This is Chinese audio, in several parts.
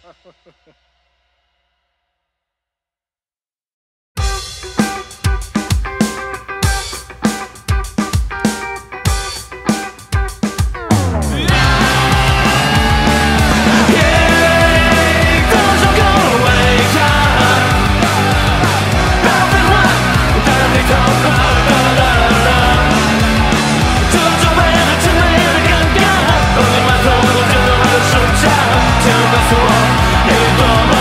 就告诉我，你多么。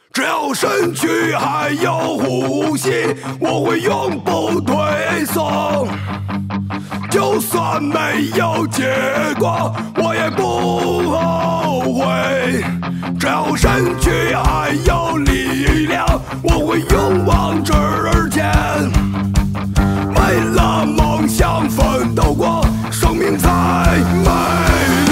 只要身躯还有呼吸，我会永不退缩。就算没有结果，我也不后悔。只要身躯还有力量，我会勇往直前。为了梦想奋斗过，生命才美丽。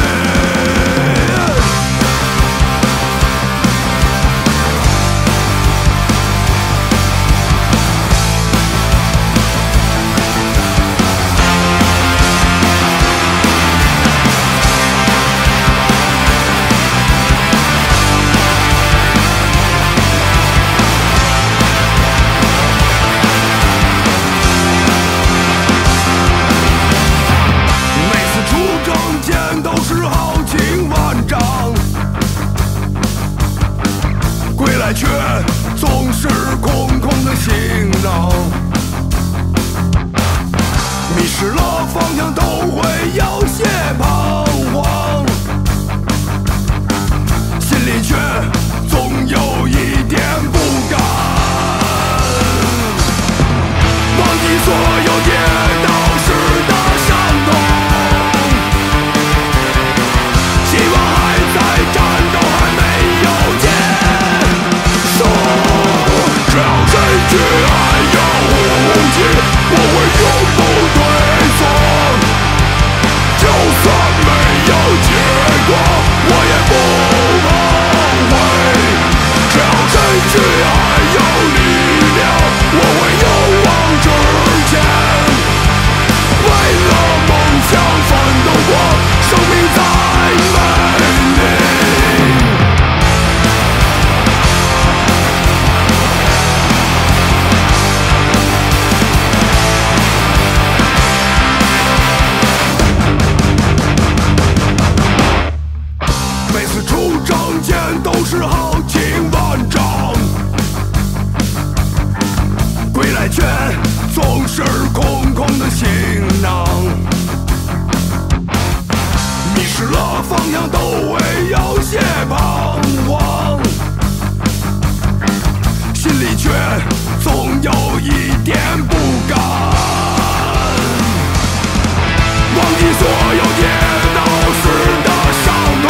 都是豪情万丈，归来却总是空空的行囊。迷失了方向，都会有些彷徨，心里却总有一点不甘。忘记所有跌倒时的伤痛，希望还在，战斗还没有结束。只要身躯还有呼吸，我会永不退缩。就算没有结果，我也不后悔。只要身躯还有力量，我会勇往直前。为了梦想奋斗过，生命才美丽。每次出征前都是豪情万丈，归来却总是空空的行囊。迷失了方向，都会有些彷徨，心里却总有一点不甘。忘记所有跌倒时的伤痛，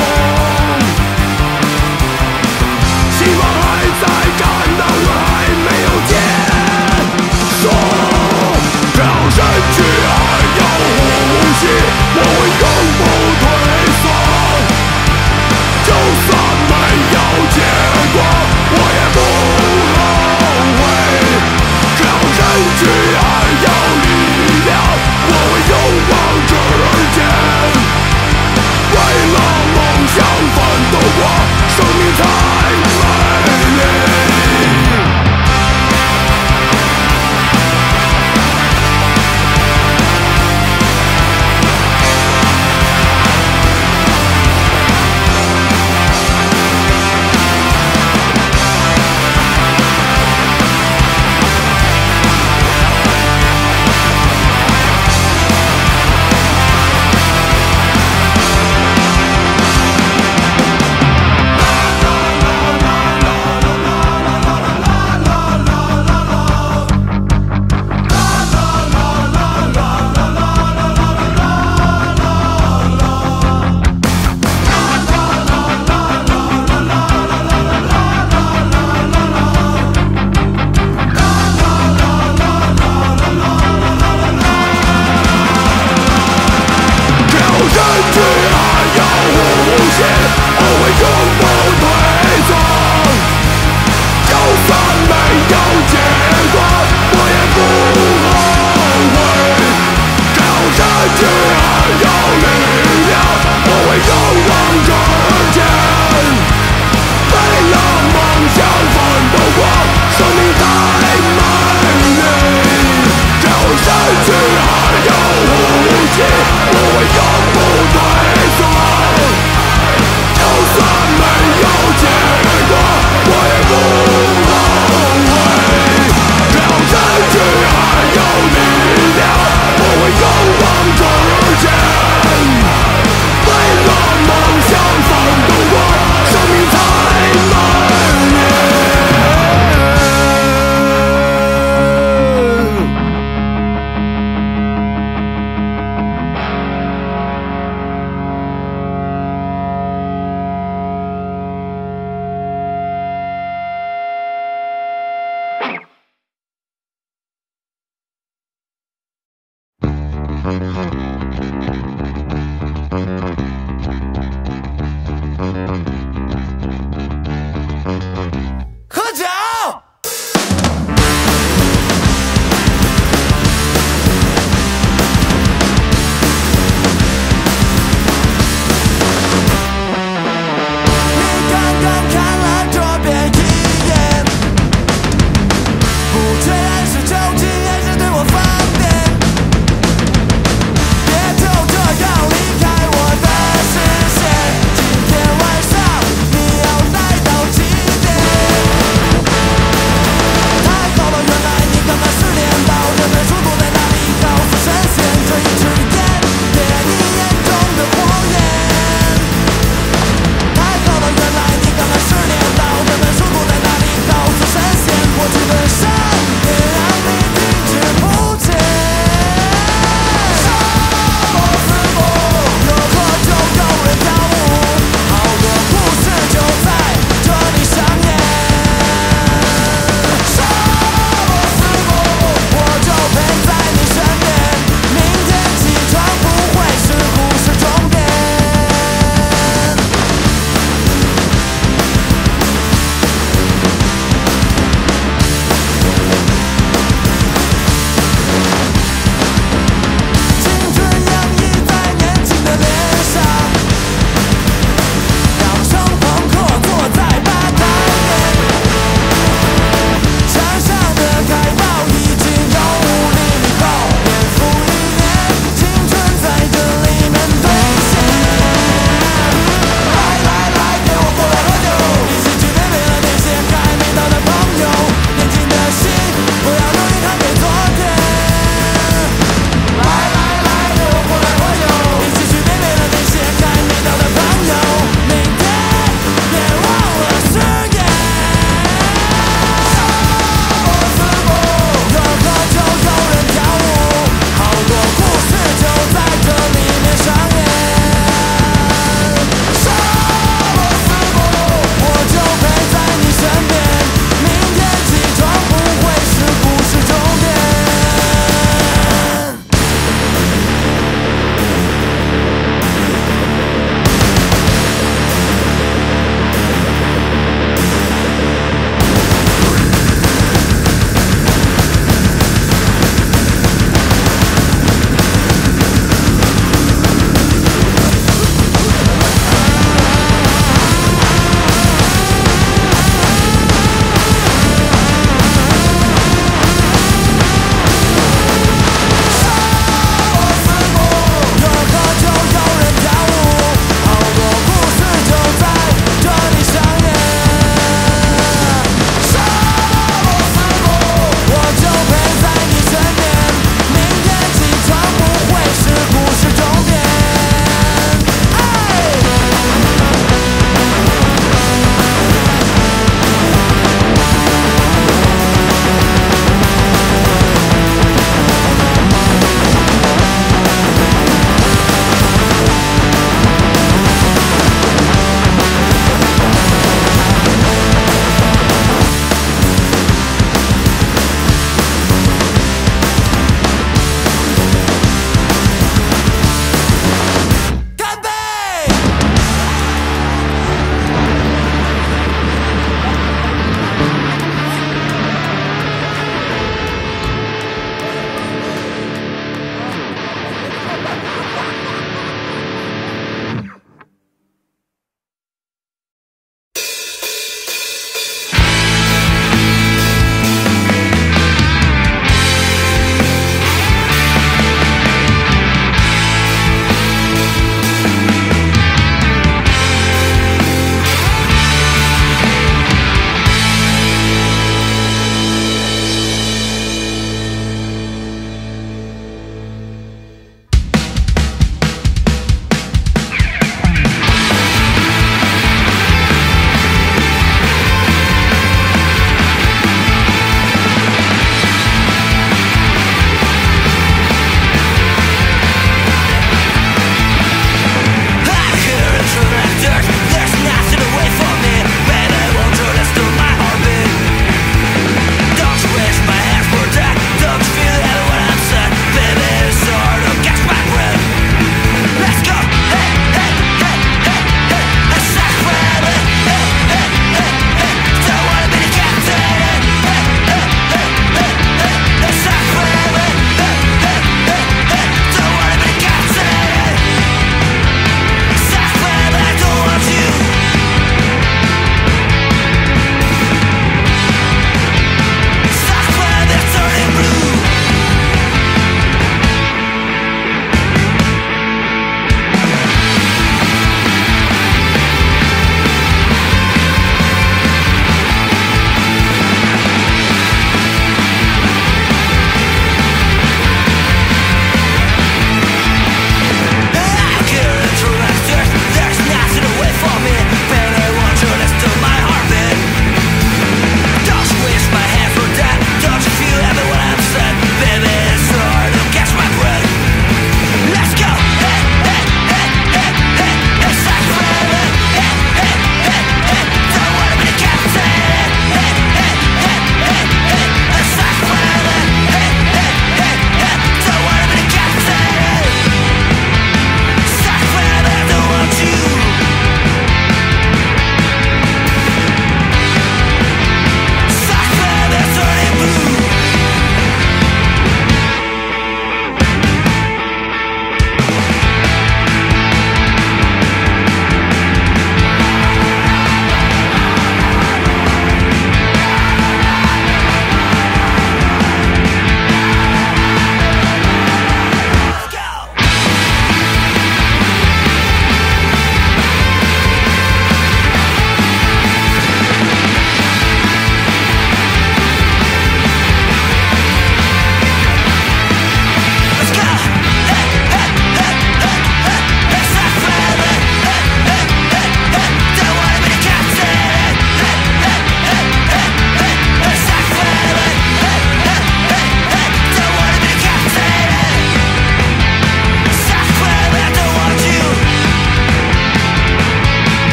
希望还在，战斗还没有结束。只要身躯还有呼吸，我会永不退缩。就算没有结果，我也不后悔。只要身躯还有力量，我会勇往直前。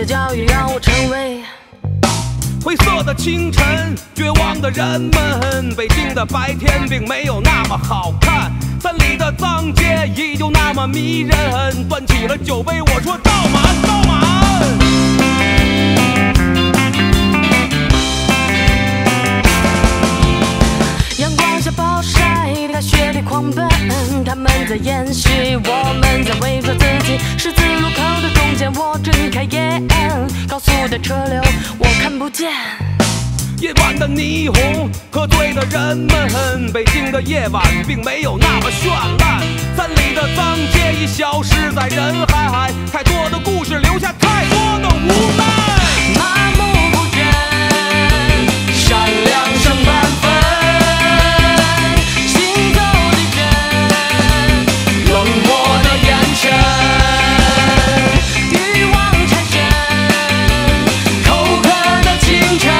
的教育让我成为灰色的清晨，绝望的人们，北京的白天并没有那么好看，三里的脏街依旧那么迷人。端起了酒杯，我说倒满，倒满。 阳光下暴晒，大雪里狂奔，他们在演戏，我们在伪装自己。十字路口的中间，我睁开眼，高速的车流我看不见。 夜晚的霓虹，喝醉的人们，北京的夜晚并没有那么绚烂。三里的脏街已消失在人海，太多的故事留下太多的无奈。 麻木不仁，善良剩半分。行走的人，冷漠的眼神，欲望缠身，口渴的清晨。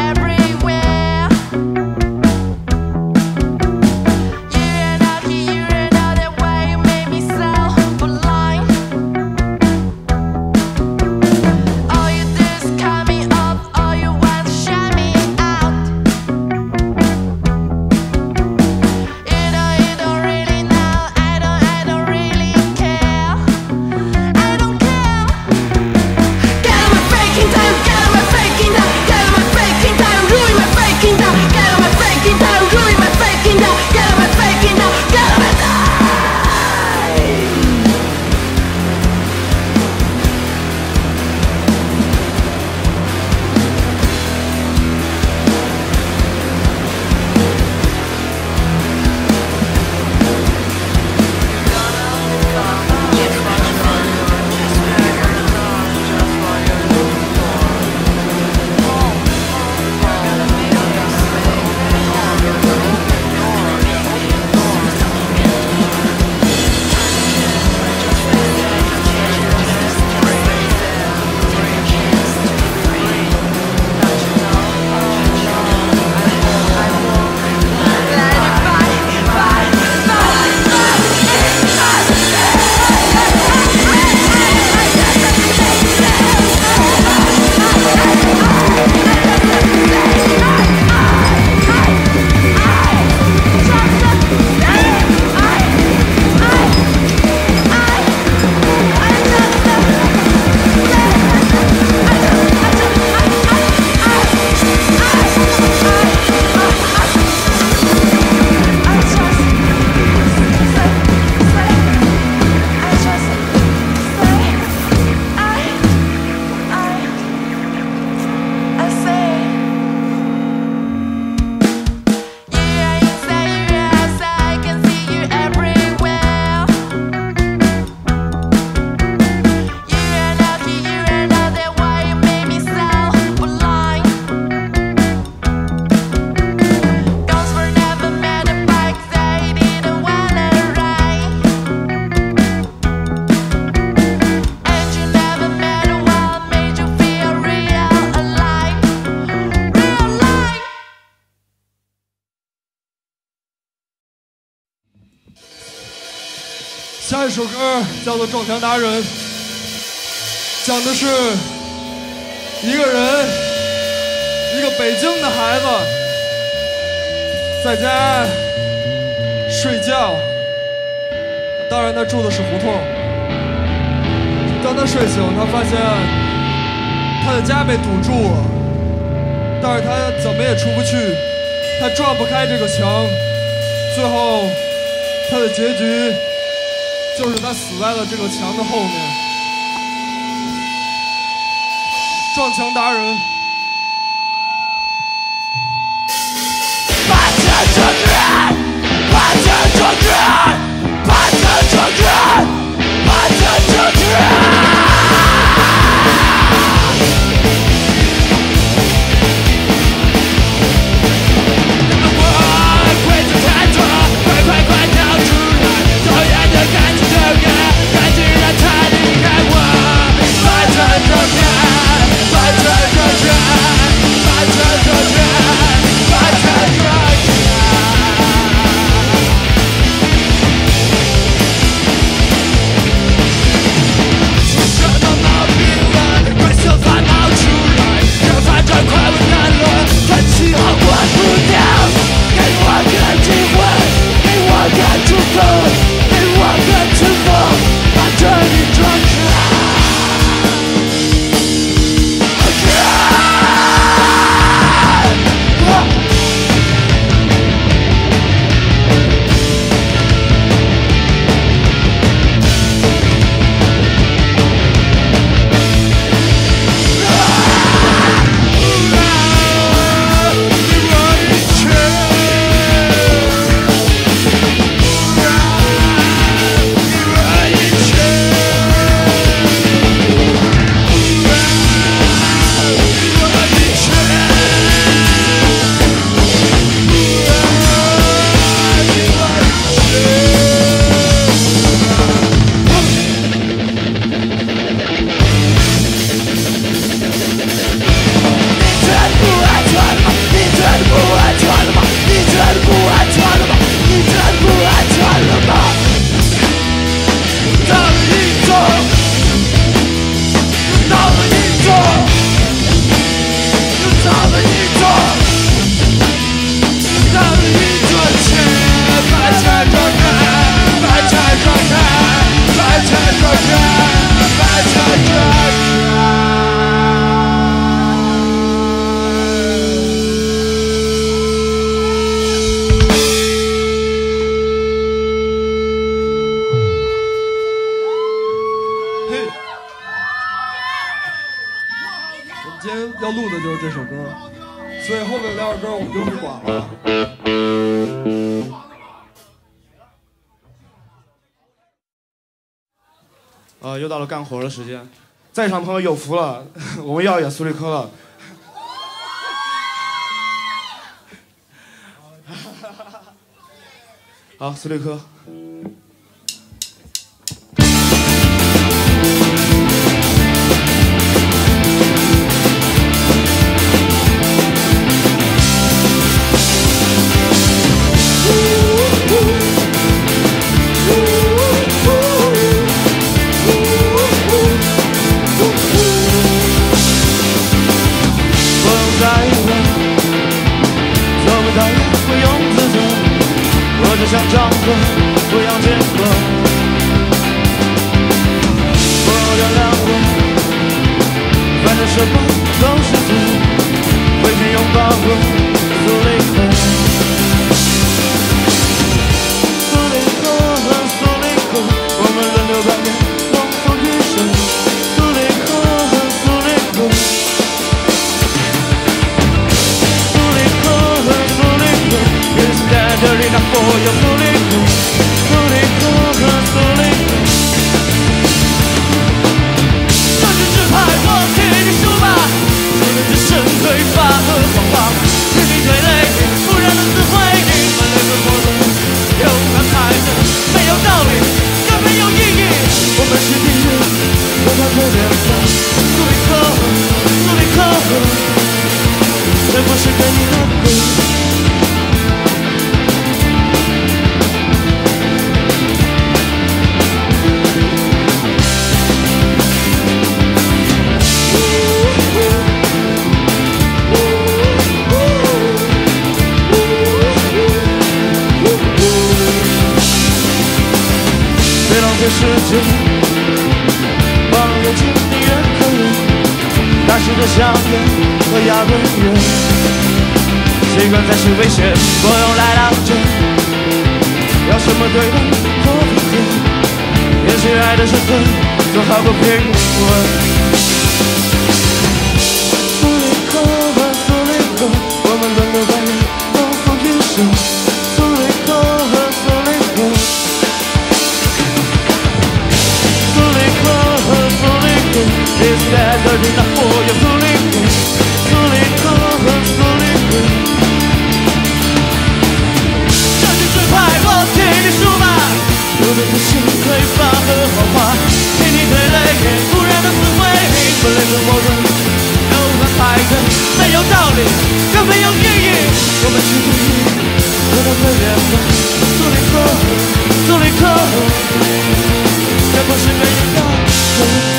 Here 下一首歌叫做《撞墙达人》，讲的是一个人，一个北京的孩子，在家睡觉。当然，他住的是胡同。当他睡醒，他发现他的家被堵住了，但是他怎么也出不去，他撞不开这个墙。最后，他的结局就是他死在了这个墙的后面。撞墙达人。 把钱挣钱，把钱挣钱，把钱挣钱，把钱挣钱。 要录的就是这首歌，所以后面两首歌我们就不管了。 又到了干活的时间，在场朋友有福了，我们要演苏里科了。好，苏里科。 像张嘴，不要间隔。不要谅我，反正什么都是错。回去拥抱我，苏里克，苏里克，苏里克，我们轮流扮演龙凤与蛇。苏里克，苏里克，苏里克，苏里克 ，Is that enough for you？苏里克，苏里克，苏里克，这是纸牌，我替你数吧。这只剩匮乏和惶惶，是你最累，不然的词汇，你们那个活动，有安排的，没有道理，更没有意义。我们是敌人，我怕最两方。苏里克，苏里克，这不是跟你的歌。 世界，望眼睛的远和远，大声的相约和亚伦约，习惯才是危险，不用来了解，要什么对等或平衡，也许爱的身份总好过平稳。苏里克和苏里克，我们轮流扮演不同角色。苏里克和苏里克，苏里克和苏里克 ，Is that good enough for you？ 苏里克，苏里克和苏里克，这就是派，我替你数吧。有的自信匮乏和谎话，替你推诿不然的思维，本来生活中。排队没有道理，更没有意义。我们是故意，可能会脸红。苏里克，苏里克，这不是没人的。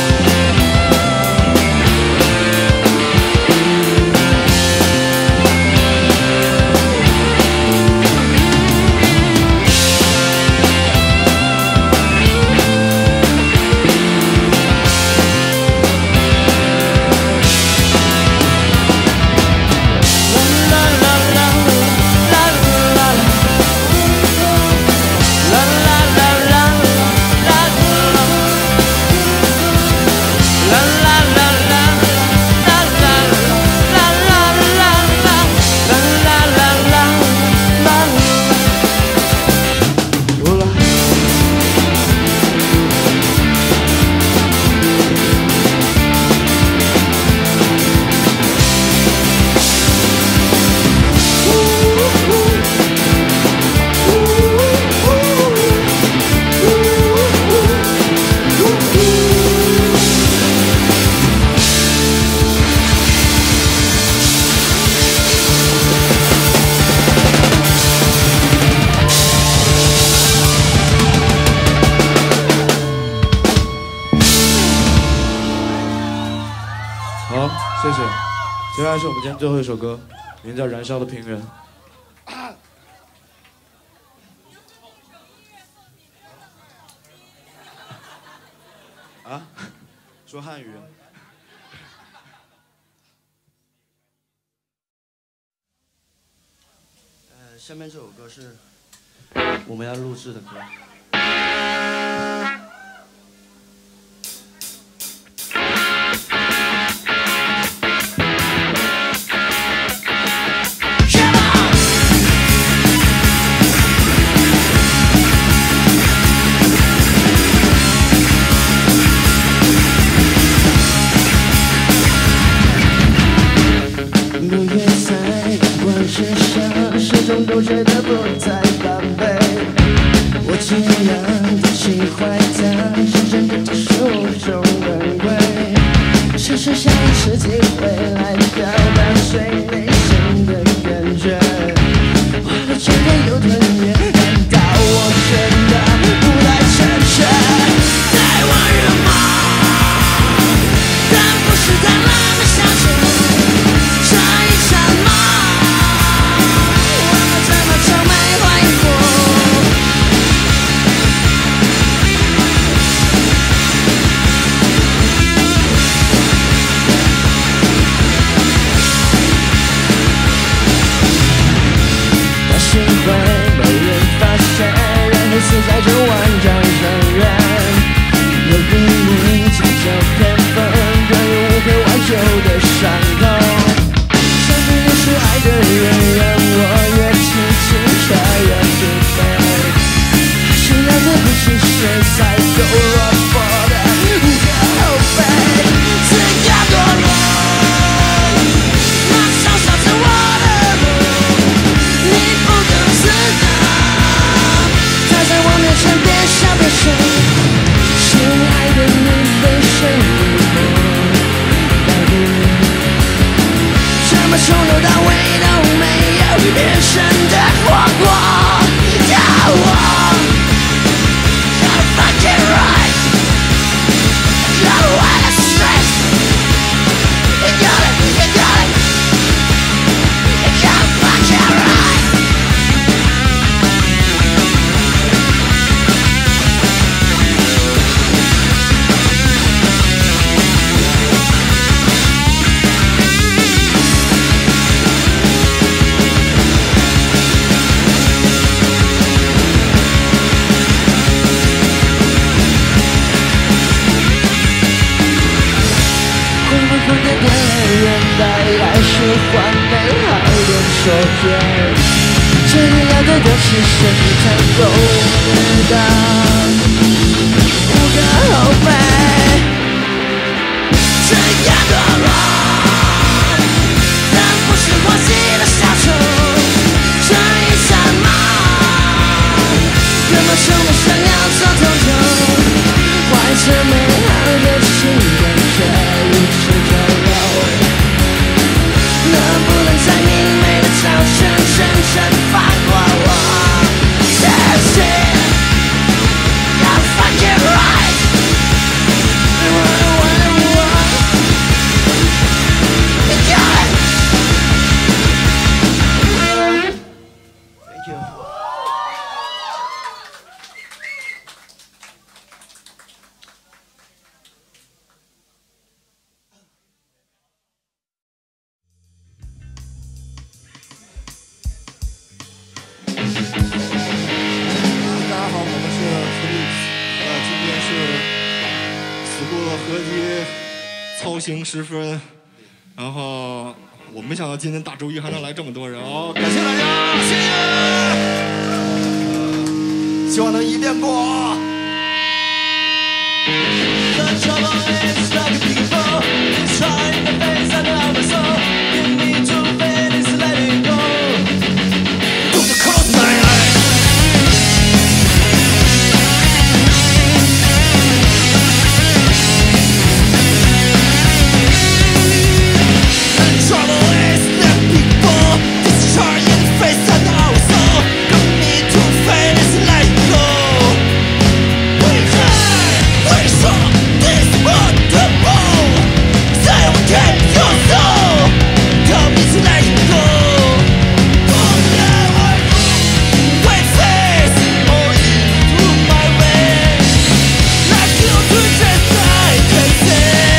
谢谢。接下来是我们今天最后一首歌，名叫《燃烧的平原》。啊？说汉语。 下面这首歌是我们要录制的歌。 都觉得不太宝贝，我尽量的气坏它，真正的接受中轮回，只剩下一次机会来表达最内心的感觉。我的真的有点远，难道我真的不太正确？太晚了吗？但不是太懒得相信这一场梦。死在这万丈深渊，有个你悄悄偏分，关于无可挽救的伤痛。相信你是爱的人，让我越痴情却越疲惫。是那对不起谁才够落魄的无可厚非，自甘堕落，那嘲笑着我的路，你不懂思考。在我面前别笑别说，亲爱的你被谁迷惑？ 换美好的手边，这样的东西谁才够的？无可厚非，这样的人，但不是欢喜的下场，这一刹那，人们什么想要找透彻，怀着美好的情感却如此丑陋。能不能在明媚的早晨真正放过我？That's it, I find it right. Thank you. 大家好，我们是 Felix，今天是死库的合集操行10分，然后我没想到今天大周一还能来这么多人哦，感谢大家，谢谢，希望能一遍过。 The trouble is like a people, it's trying to face and love my soul. You need to let it, let it go. Don't close my eyes. The trouble is that people, it's trying to face and love my soul. You need to let it, let it go. We saw this wonderful. Say we get your soul. Tell me to let it go. Don't ever wait face or into my way. Like you do just I can say.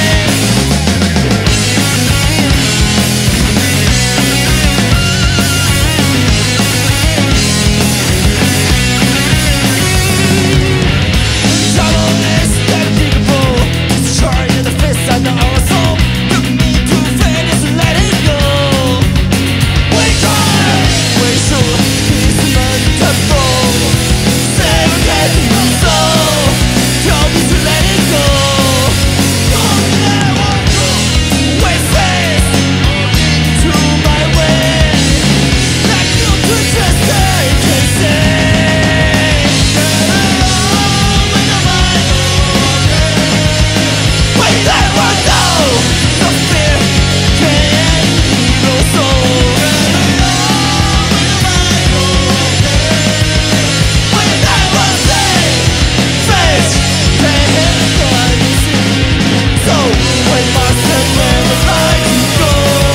Trouble is that people destroying the face and our soul. You need to let it, let it go. We try, we should be mental. Say we get your soul. Tell me to let it go. Don't ever wait face into my way. Like you do just I can say. We never know the fear can no soul. We never say face can see. So we must never let it go.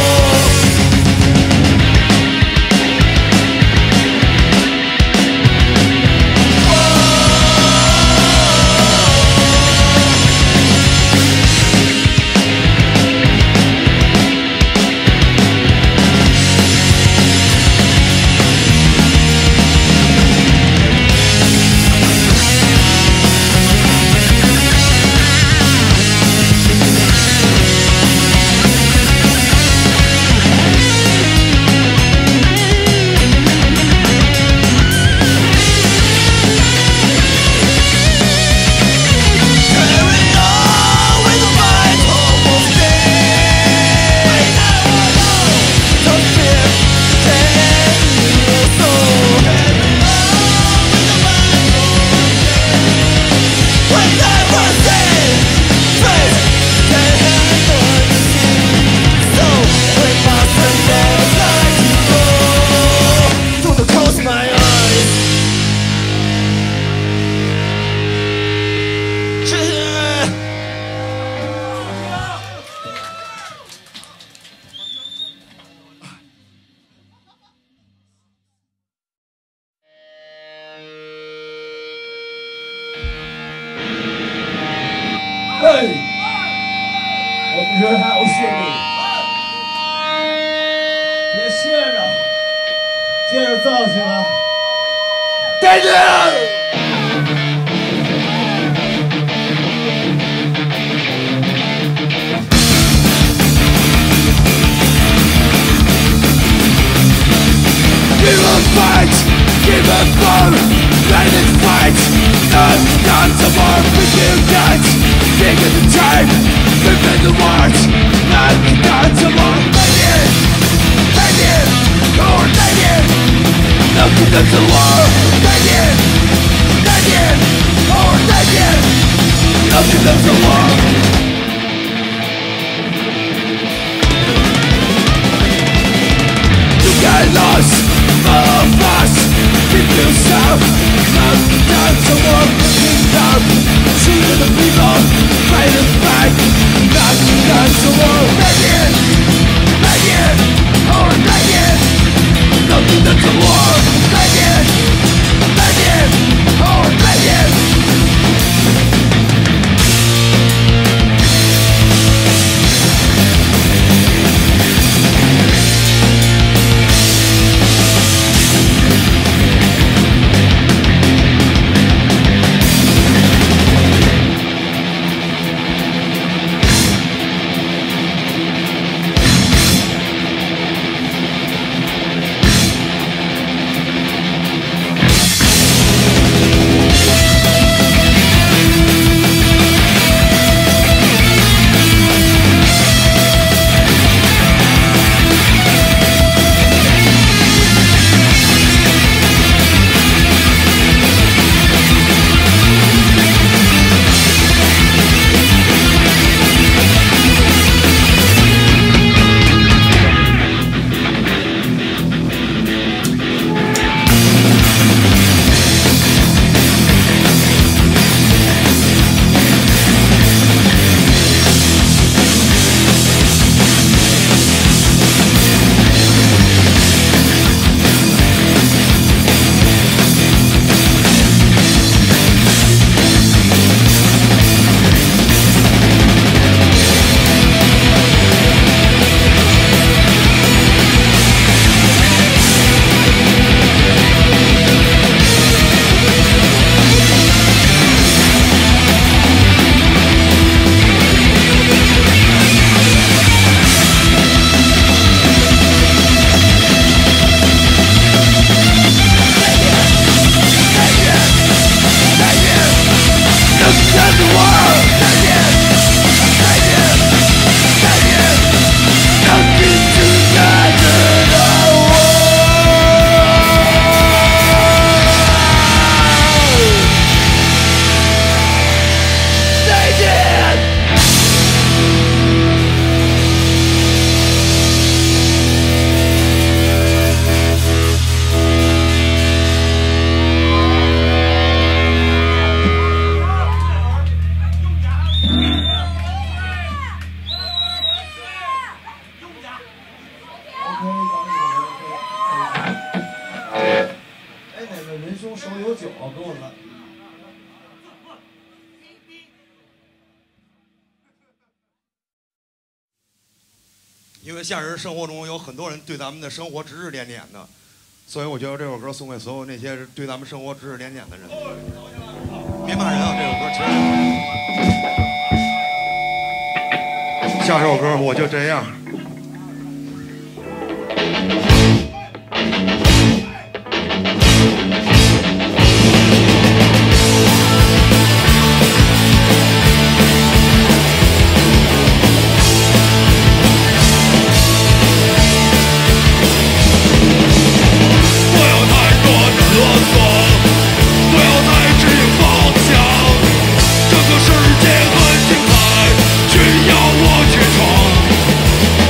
Carry on with the fight almost there. We never know the fear can no soul. Carry on with the fight almost there. We never say face can no see. So we must never let it go. Don't close my eyes. 我们人还有心力，别歇着，接着造起来，带劲！ Give a blow, let it fight. Not some more freaking guts. Taking the time, moving the words. Not some more begging, begging, or begging. Looking at the wall, begging, begging, or begging. Looking at the wall. You get lost, of us. Keep yourself, not down to work, looking up. Shooting the people, fighting back. Not down to work, begging, begging, or begging. Looking at the wall, begging, begging, or begging. 因为现实生活中有很多人对咱们的生活指指点点的，所以我觉得这首歌送给所有那些对咱们生活指指点点的人。别骂人啊，这首歌其实。下首歌我就这样。 这个世界很精彩，需要我去闯。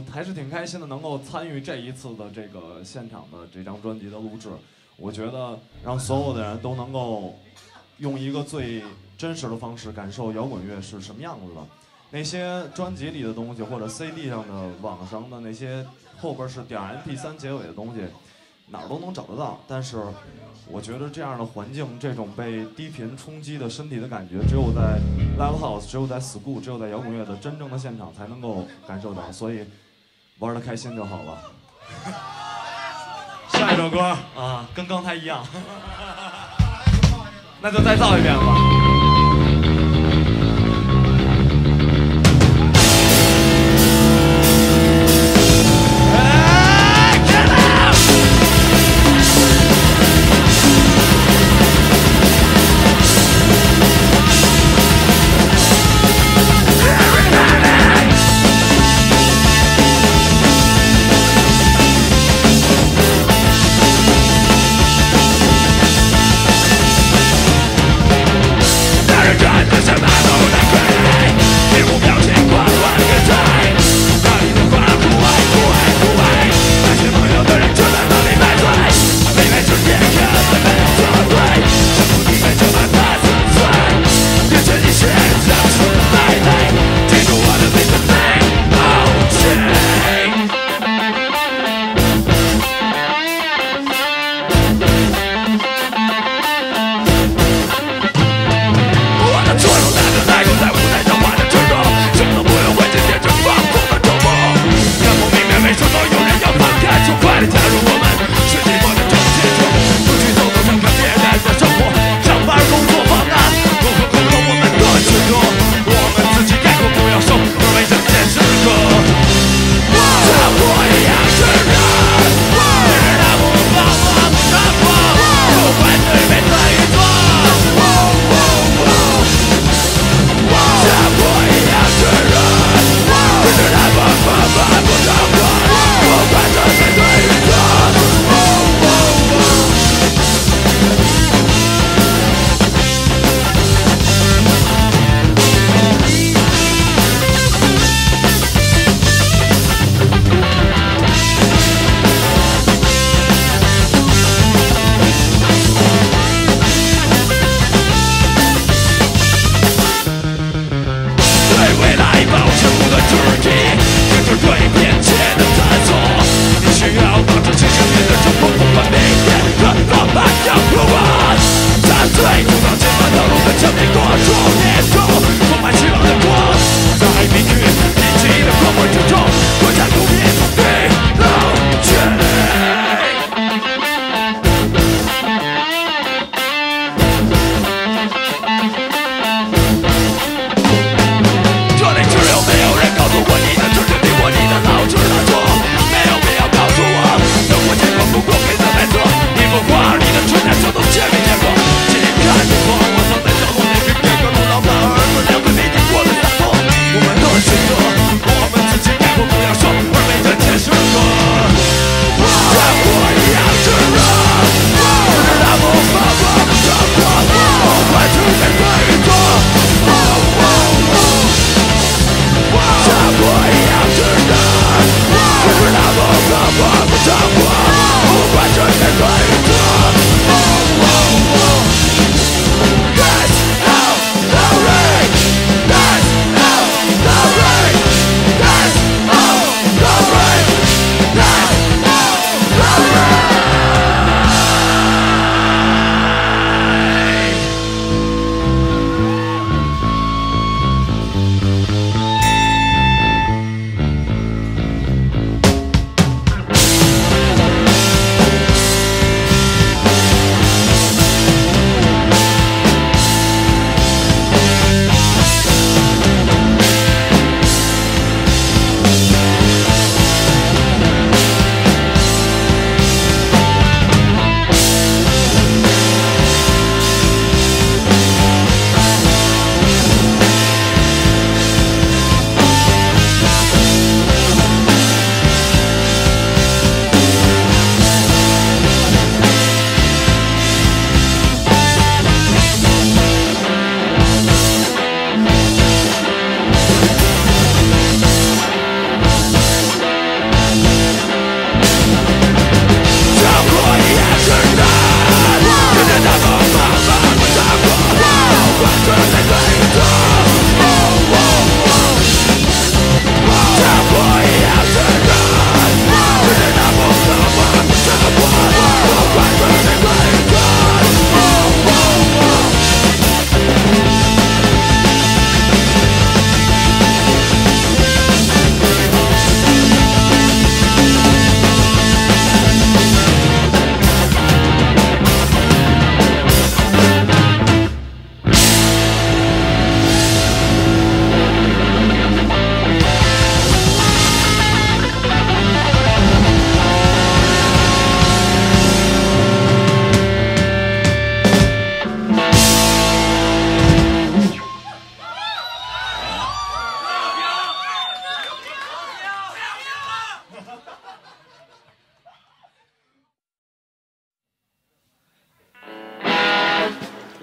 还是挺开心的，能够参与这一次的这个现场的这张专辑的录制。我觉得让所有的人都能够用一个最真实的方式感受摇滚乐是什么样子的。那些专辑里的东西，或者 CD 上的、网上的那些后边是点 MP3 结尾的东西，哪儿都能找得到。但是，我觉得这样的环境，这种被低频冲击的身体的感觉，只有在 Live House， 只有在 School， 只有在摇滚乐的真正的现场才能够感受到。所以，玩得开心就好了。下一首歌啊，跟刚才一样，那就再造一遍吧。 不过给的白做，你不花你的春天就都见没见过？今天看。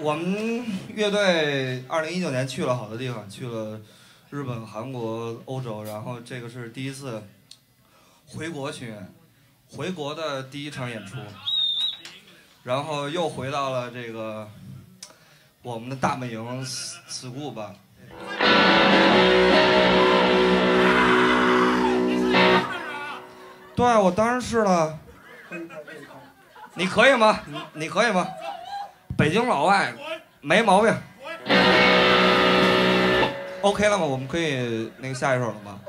我们乐队2019年去了好多地方，去了日本、韩国、欧洲，然后这个是第一次回国巡演，回国的第一场演出，然后又回到了这个我们的大本营school吧。对，我当然是了。你可以吗？你可以吗？北京老外，没毛病。OK 了吗？我们可以那个下一首了吗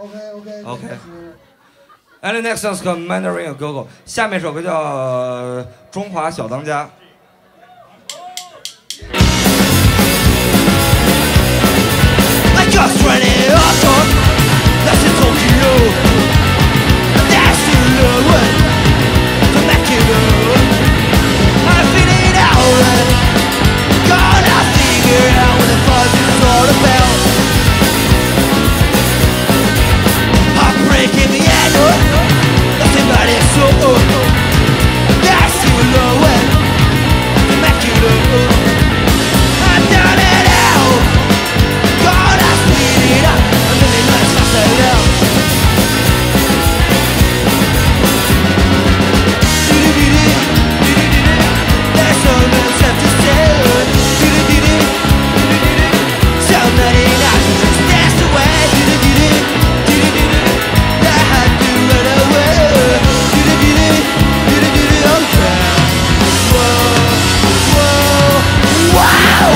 ？OK。And the next song is called Mandarin Go-Go。下面一首歌叫《中华小当家》。I just ran it off, that's in Tokyo. That's the love, to make it up. I feel it out, gonna figure out what the fuck it's all about. I'm breaking the end, nothing but it's so. That's the love, to make it up. I'm done it out, gonna speed it up, and then it lets myself out. There's so much left to say. Somebody not just dance away. I had to run away. Oh yeah. Whoa, wow.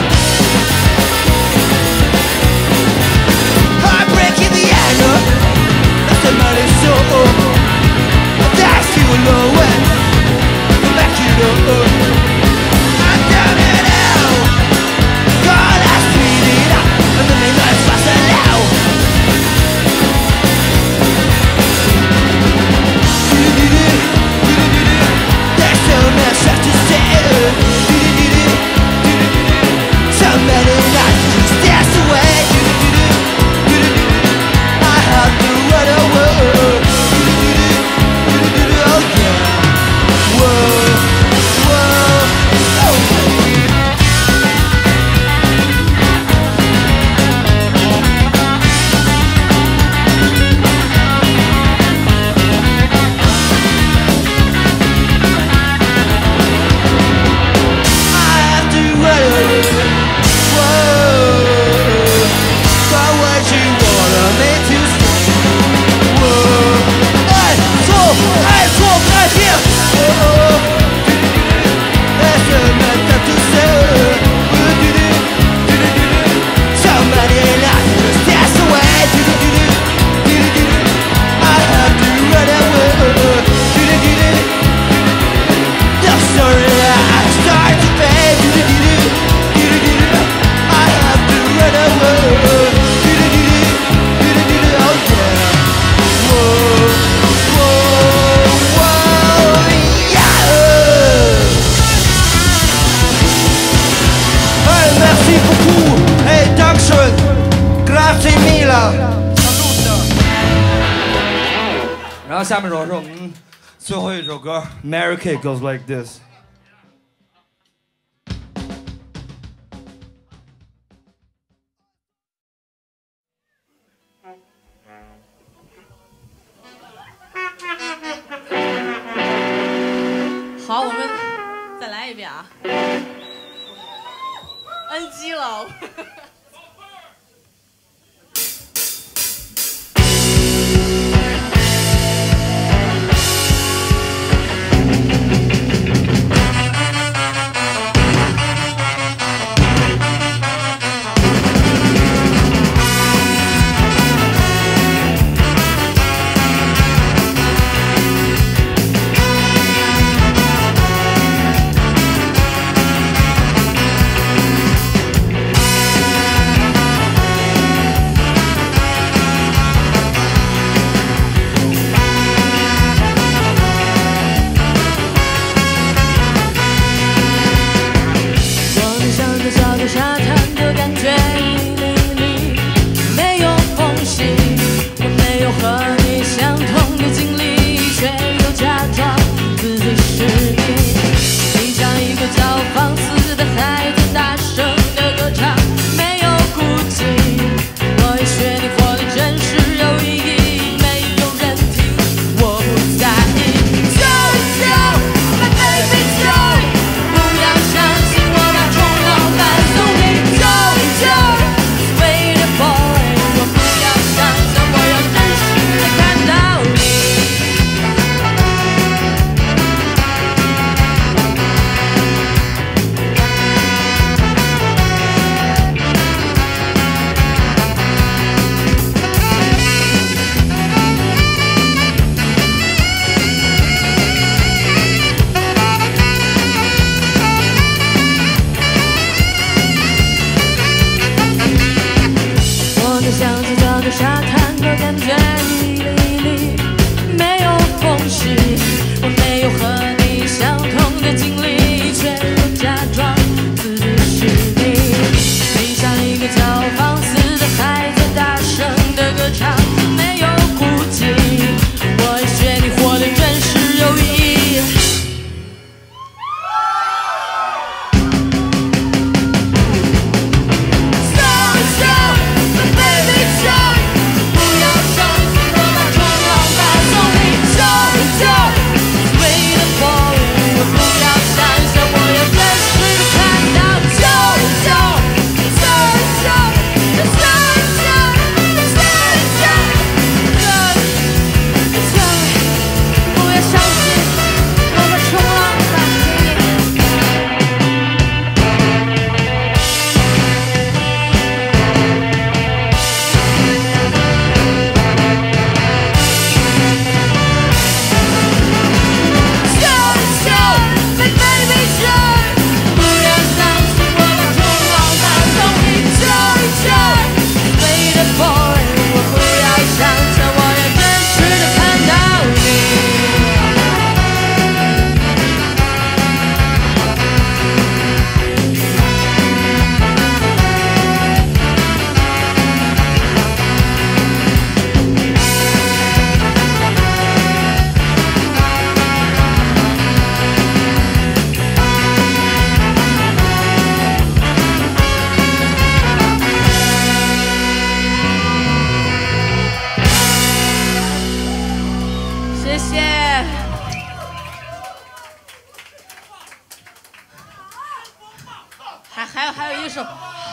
I'm breaking the end up. Nothing but it's so. That's too low. Back it up. I'm down and out. God, I speed it up. And the midnight's fast and loud. There's so much left to say. Somebody not just dance away. I have to run away. Oh yeah. Whoa, whoa, oh. I have to run away. Whoa, but what you wanna make to say? Whoa, I talk right here. Whoa, there's so much left to say. Somebody not just dance away. I have to run away. The story I start to fade. I have to run away. Oh yeah. Whoa, whoa, yeah. Hey, merci beaucoup. Hey, Dankeschön. Grazie mille. 然后下面一首是我们最后一首歌《Mary Kay Goes Like This》。 好，我们再来一遍啊 ！NG 了。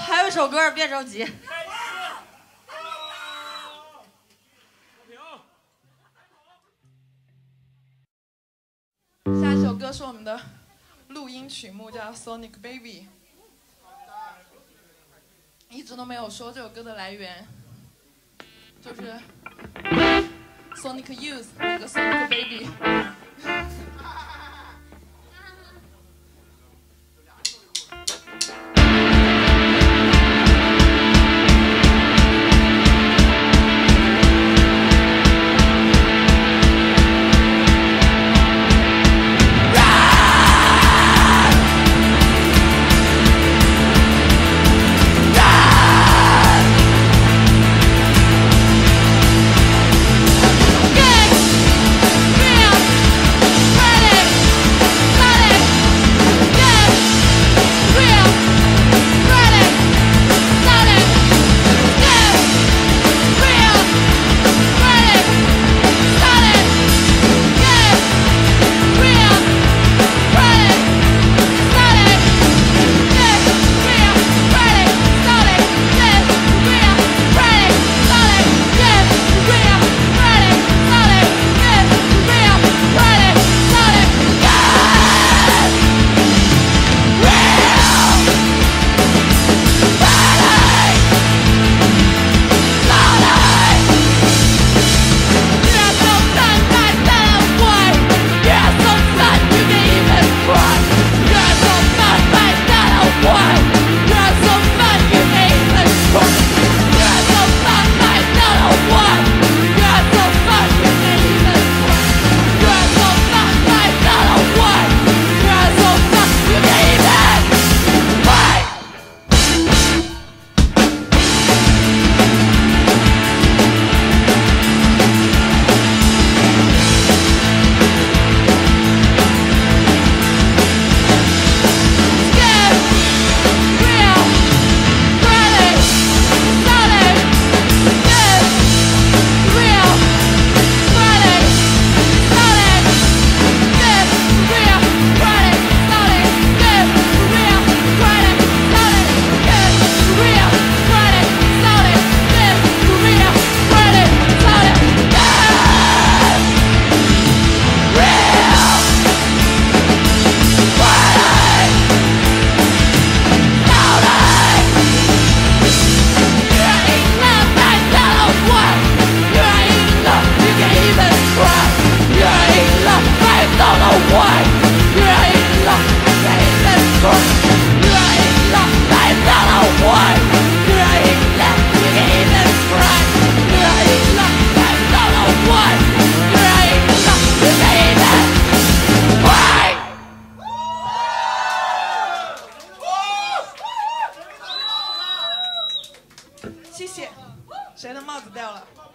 还有一首歌，别着急。 下一首歌是我们的录音曲目，叫《Sonic Baby》。一直都没有说这首歌的来源，就是 Sonic Youth 那个 Sonic Baby。谁的帽子掉了？